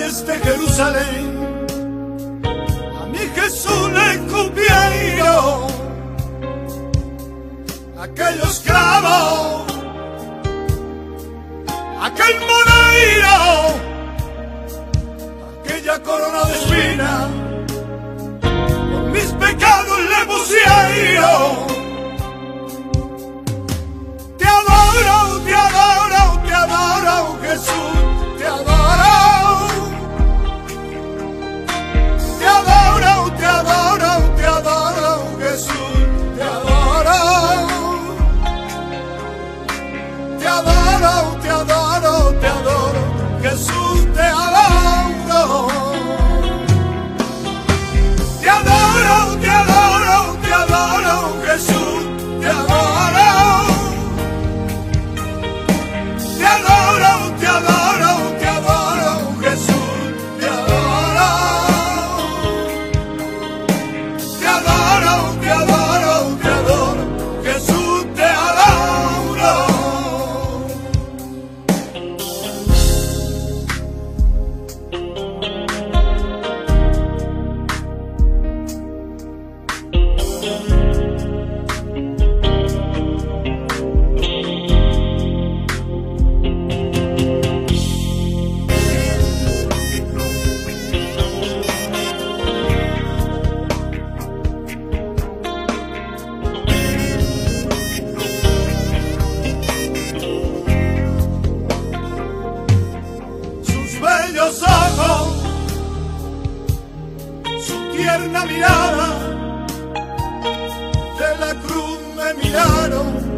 desde Jerusalén, a mi Jesús le cupieron aquellos clavos, aquel moreiro, aquella corona de espinas, por mis pecados le pusieron. Te adoro, te adoro, te adoro, Jesús, te adoro. Te adoro, te adoro, te adoro, Jesús, te adoro. Te adoro, te adoro, te adoro, Jesús, te adoro. Te adoro, te adoro, te adoro, Jesús, te adoro. Te adoro, te adoro, te adoro, Jesús, te adoro. Te adoro, te adoro, te adoro, Jesús, te adoro. Bellos ojos, su tierna mirada, de la cruz me miraron.